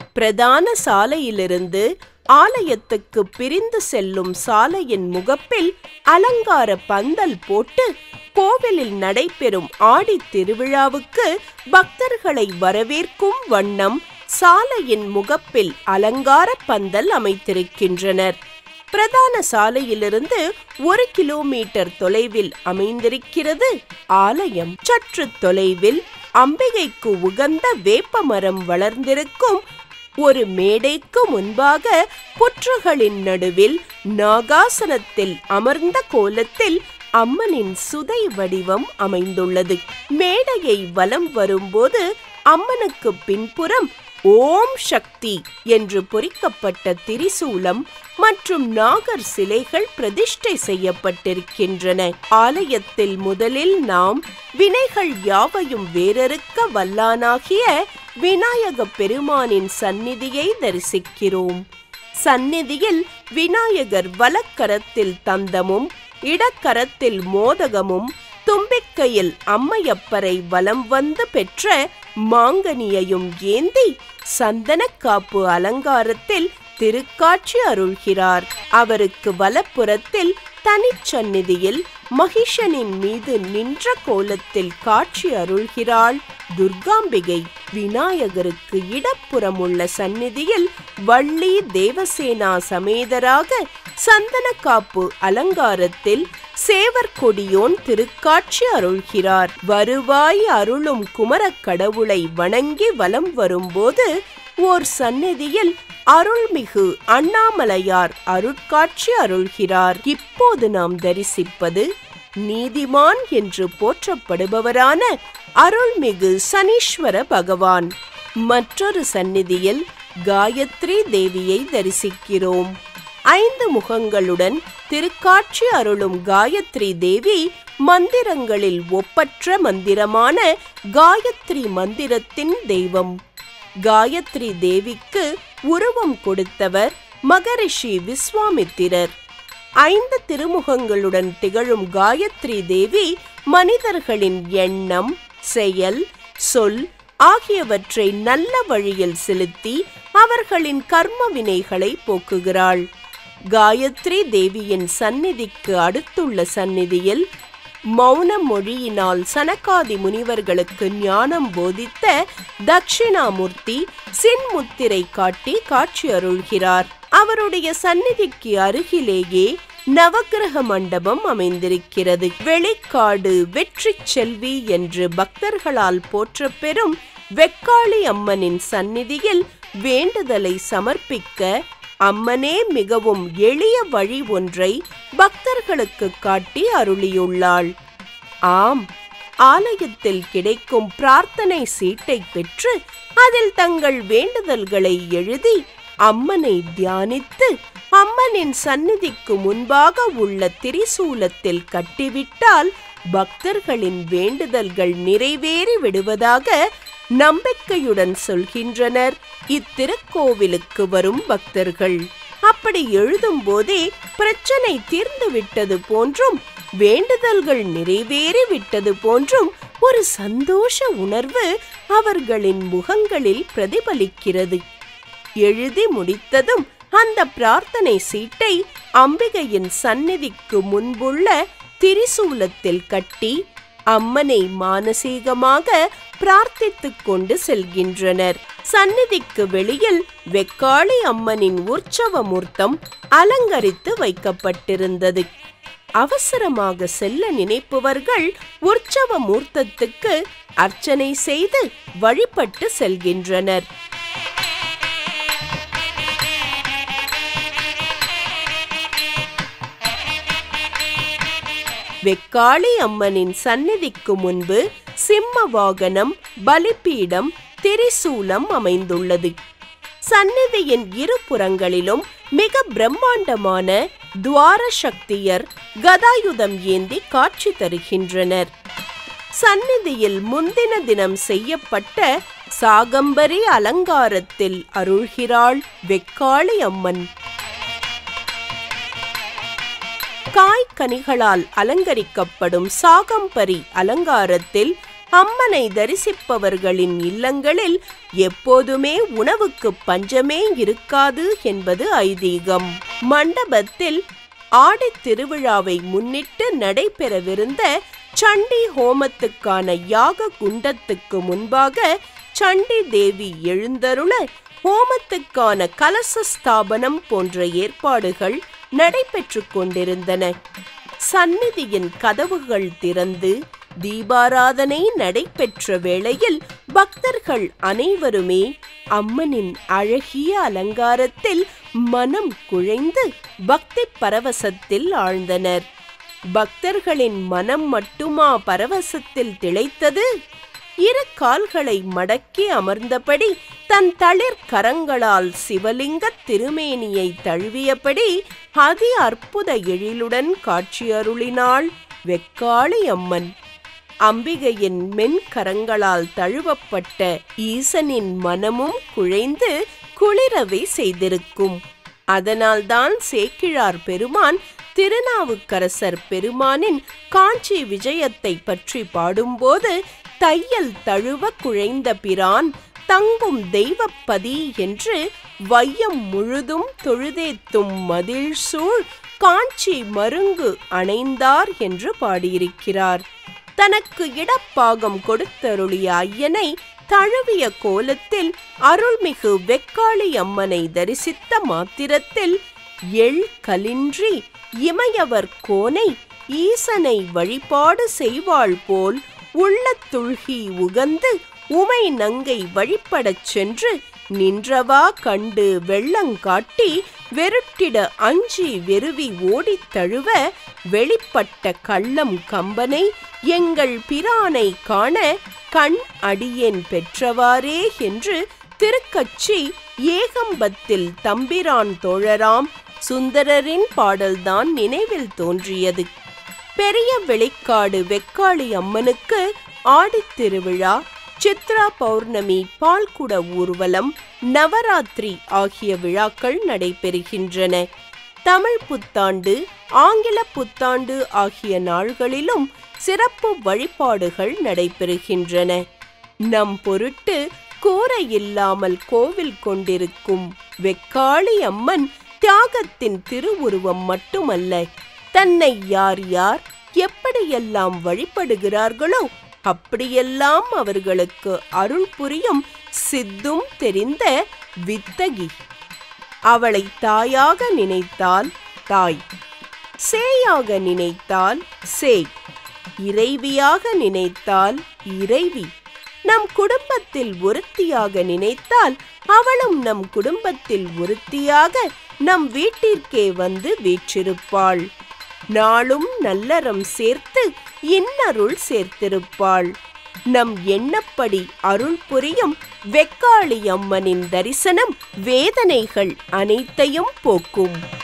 பிரதான சாலையிலிருந்து ஆலயத்துக்கு பிரிந்து செல்லும் சாலையின் முகப்பில் அலங்கார பந்தல் போட்டு கோவிலில் நடைபெறும் ஆடி திருவிழாவுக்கு பக்தர்களை வரவேற்கும் வண்ணம் சாலையின் முகப்பில் அலங்கார பந்தல் அமைத்திருக்கின்றனர். பிரதான சாலையிலிருந்து 1 கிலோமீட்டர் தொலைவில் அமைந்திருக்கிறது ஆலயம். சற்று தொலைவில் அம்பிகைக்கு உகந்த வேப்பமரம் வளர்ந்திருக்கும் ஒரு மேடைக்கு முன்பாக புற்றுகளின் நடுவில் நாகாசனத்தில் அமர்ந்த கோலத்தில் அம்மனின் சுதை வடிவம் அமைந்துள்ளது. மேடையை வலம் வரும்போது அம்மனுக்கு பின்புறம் ஓம் சக்தி என்று பொறிக்கப்பட்ட திரிசூலம் மற்றும் நாகர் சிலைகள் பிரதிஷ்டை செய்யப்பட்டிருக்கின்றன. ஆலயத்தில் முதலில் நாம் வினைகள் யாவையும் வேறறுக்க வல்லானாகிய விநாயக பெருமானின் சந்நிதியை தரிசிக்கிறோம். சந்நிதியில் விநாயகர் வலக்கரத்தில் தந்தமும் இடக்கரத்தில் மோதகமும் தும்பிக்கையில் அம்மையப்பரை வலம் வந்து பெற்ற மாங்கனியையும் ஏந்தி சந்தனக்காப்பு அலங்காரத்தில் திருக்காட்சி அருள்கிறார். அவருக்கு வலப்புறத்தில் தனிச்சந்நிதியில் மகிஷனின் மீது நின்ற கோலத்தில் காட்சி அருள்கிறாள் துர்காம்பிகை. விநாயகருக்கு இடப்புறம் உள்ள சந்நிதியில் வள்ளி தேவசேனா சமேதராக சந்தனக்காப்பு அலங்காரத்தில் சேவற்கொடியோன் திருக்காட்சி அருள்கிறார். வருவாய் அருளும் குமரக் கடவுளை வணங்கி வலம் வரும்போது ஓர் சந்நிதியில் அருள்மிகு அண்ணாமலையார் அருட்காட்சி அருள்கிறார். இப்போது நாம் தரிசிப்பது நீதிமான் என்று போற்றப்படுபவரான அருள்மிகு சனீஸ்வர பகவான். மற்றொரு சந்நிதியில் காயத்ரி தேவியை தரிசிக்கிறோம். 5 முகங்களுடன் திருக்காட்சி அருளும் காயத்ரி தேவி மந்திரங்களில் ஒப்பற்ற மந்திரமான காயத்ரி மந்திரத்தின் தெய்வம். காயத்ரி தேவிக்கு உருவம் கொடுத்தவர் மகரிஷி விஸ்வாமித்திரர். 5 திருமுகங்களுடன் திகழும் காயத்ரி தேவி மனிதர்களின் எண்ணம், செயல், சொல் ஆகியவற்றை நல்ல வழியில் செலுத்தி அவர்களின் கர்ம வினைகளை போக்குகிறாள். காயத்ரி தேவியின் சந்நிதிக்கு அடுத்துள்ள சந்நிதியில் மௌன மொழியினால் சனகாதி முனிவர்களுக்கு ஞானம் போதித்த தட்சிணாமூர்த்தி சின்முத்திரை காட்டி காட்சி அருள்கிறார். அவருடைய சந்நிதிக்கு அருகிலேயே நவக்கிரக மண்டபம் அமைந்திருக்கிறது. வெளிக்காடு வெற்றி செல்வி என்று பக்தர்களால் போற்றப்பெறும் வெக்காளியம்மனின் சந்நிதியில் வேண்டுதலை சமர்ப்பிக்க அம்மனே மிகவும் எளிய வழி ஒன்றை பக்தர்களுக்கு காட்டி அருளியுள்ளாள். ஆம், ஆலயத்தில் கிடைக்கும் பிரார்த்தனை சீட்டை பெற்று அதில் தங்கள் வேண்டுதல்களை எழுதி அம்மனை தியானித்து அம்மனின் சந்நிதிக்கு முன்பாக உள்ள திரிசூலத்தில் கட்டிவிட்டால் பக்தர்களின் வேண்டுதல்கள் நிறைவேறி விடுவதாக நம்பிக்கையுடன் சொல்கின்றனர் இத்திருக்கோவிலுக்கு வரும் பக்தர்கள். அப்படி எழுதும் போதே பிரச்சனை தீர்ந்து விட்டது போன்றும் வேண்டுதல்கள் நிறைவேறி விட்டது போன்றும் ஒரு சந்தோஷ உணர்வு அவர்களின் முகங்களில் பிரதிபலிக்கிறது. எழுதி முடித்ததும் அந்த பிரார்த்தனை சீட்டை அம்பிகையின் சந்நிதிக்கு முன்புள்ள திரிசூலத்தில் கட்டி அம்மனை மானசீகமாக பிரார்த்தித்துக் கொண்டு செல்கின்றனர். சந்நிதிக்கு வெளியில் வெக்காளி அம்மனின் உற்சவ மூர்த்தம் அலங்கரித்து வைக்கப்பட்டிருந்தது. அவசரமாக செல்ல நினைப்பவர்கள் உற்சவ மூர்த்தத்துக்கு அர்ச்சனை செய்து வழிபட்டு செல்கின்றனர். வெக்காளி அம்மனின் சந்நிதிக்கு முன்பு சிம்ம வாகனம், பலிபீடம், திரிசூலம் அமைந்துள்ளது. சந்நிதியின் இருபுறங்களிலும் மிக பிரம்மாண்டமான துவார சக்தியர் கதாயுதம் ஏந்தி காட்சி தருகின்றனர். சந்நிதியில் முந்தின தினம் செய்யப்பட்ட சாகம்பரி அலங்காரத்தில் அருள்கிறாள் வெக்காளி அம்மன். காய்கனிகளால் அலங்கரிக்கப்படும் சாகம்பரி அலங்காரத்தில் அம்மனை தரிசிப்பவர்களின் இல்லங்களில் எப்போதுமே உணவுக்கு பஞ்சமே இருக்காது என்பது ஐதீகம். மண்டபத்தில் ஆடித் திருவிழாவை முன்னிட்டு நடைபெறவிருந்த சண்டி ஹோமத்துக்கான யாக குண்டத்துக்கு முன்பாக சண்டி தேவி எழுந்தருள ஹோமத்துக்கான கலச ஸ்தாபனம் போன்ற ஏற்பாடுகள் நடைபெற்று கொண்டிருந்தன. சந்நிதியின் கதவுகள் திறந்து தீபாராதனை நடைபெற்ற வேளையில் பக்தர்கள் அனைவருமே அம்மனின் அழகிய அலங்காரத்தில் மனம் குழைந்து பக்தி பரவசத்தில் ஆழ்ந்தனர். பக்தர்களின் மனம் மட்டுமா பரவசத்தில் திளைத்தது? இரு கால்களை மடக்கி அமர்ந்தபடி தன் தளிர் கரங்களால் சிவலிங்க திருமேனியை தழுவியபடி அதி அற்புத எழிலுடன் காட்சியருளினாள் வெக்காளியம்மன். அம்பிகையின் மென்கரங்களால் தழுவப்பட்ட ஈசனின் மனமும் குழைந்து குளிரவை செய்திருக்கும். அதனால்தான் சேக்கிழார் பெருமான் திருநாவுக்கரசர் பெருமானின் காஞ்சி விஜயத்தை பற்றி பாடும்போது தையல் தழுவ குழைந்த பிரான் தங்கும் தெய்வப்பதி என்று வையம் முழுதும் தொழுதேத்தும் மதில் சூழ் காஞ்சி மருங்கு அணைந்தார் என்று பாடியிருக்கிறார். தனக்கு இடப்பாகம் கொடுத்தருளிய ஐயனை தழுவிய கோலத்தில் அருள்மிகு வெக்காளியம்மனை தரிசித்த மாத்திரத்தில் எள் கலின்றி இமையவர் கோனை ஈசனை வழிபாடு செய்வாள் போல் உள்ளத்துள்கி உகந்து உமை நங்கை வழிபடச் சென்று நின்றவா கண்டு வெள்ளங்காட்டி வெருட்டிட அஞ்சி வெறுவி ஓடித் தழுவ வெளிப்பட்ட கள்ளம் கம்பனை எங்கள் பிரானை காண கண் அடியேன் பெற்றவாறே என்று திருக்கச்சி ஏகம்பத்தில் தம்பிரான் தோழராம் சுந்தரரின் பாடல்தான் நினைவில் தோன்றியது. பெரிய வெளிக்காடு வெக்காளி அம்மனுக்கு ஆடித்திருவிழா, சித்ரா பௌர்ணமி, பால்குட ஊர்வலம், நவராத்திரி ஆகிய விழாக்கள் நடைபெறுகின்றன. தமிழ் புத்தாண்டு, ஆங்கில புத்தாண்டு ஆகிய நாள்களிலும் சிறப்பு வழிபாடுகள் நடைபெறுகின்றன. நம் பொருட்டு கூரை இல்லாமல் கோவில் கொண்டிருக்கும் வெக்காளி அம்மன் தியாகத்தின் திருவுருவம் மட்டுமல்ல, தன்னை யார் யார் எப்படியெல்லாம் வழிபடுகிறார்களோ அப்படியெல்லாம் அவர்களுக்கு அருள் புரியும் சித்தும் தெரிந்த வித்தகி. அவளை தாயாக நினைத்தால் தாய், சேயாக நினைத்தால் சேய், இறைவியாக நினைத்தால் இறைவி. நம் குடும்பத்தில் ஒருத்தியாக நினைத்தால் அவளும் நம் குடும்பத்தில் ஒருத்தியாக நம் வீட்டிற்கே வந்து வீற்றிருப்பாள். நாளும் நல்லறம் சேர்த்து இன்னருள் சேர்த்திருப்பாள். நம் எண்ணப்படி அருள் புரியும் வெக்காளி அம்மனின் தரிசனம் வேதனைகள் அனைத்தையும் போக்கும்.